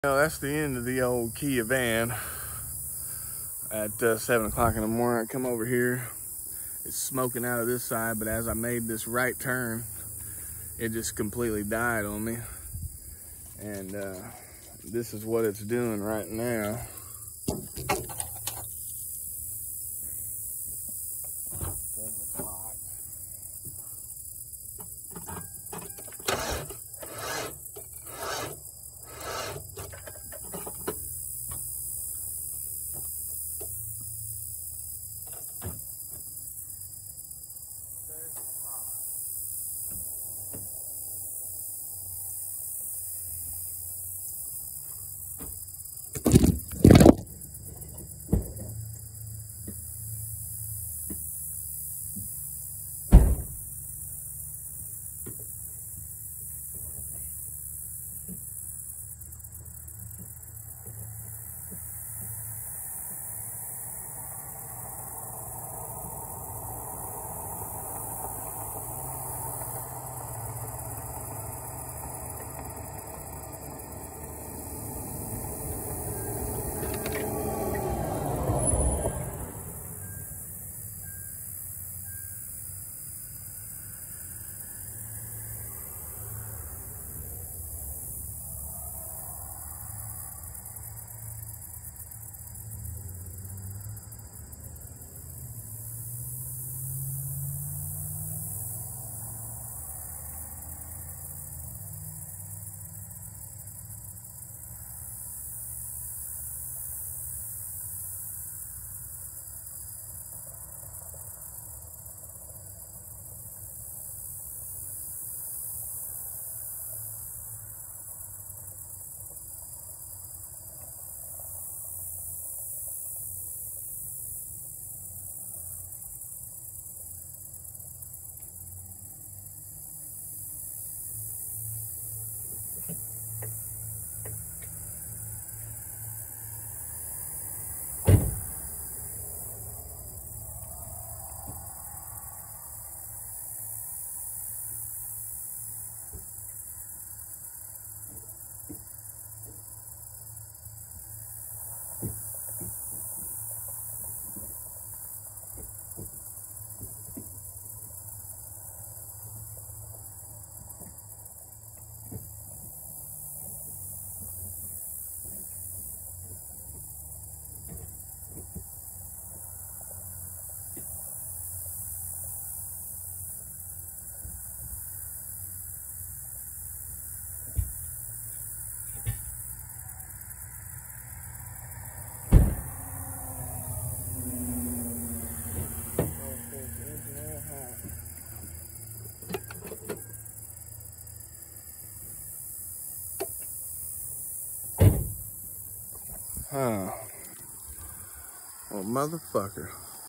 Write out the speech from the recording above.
Well, that's the end of the old Kia van at 7 o'clock in the morning. I come over here, it's smoking out of this side, but as I made this right turn, it just completely died on me. And this is what it's doing right now. Huh. Well, motherfucker.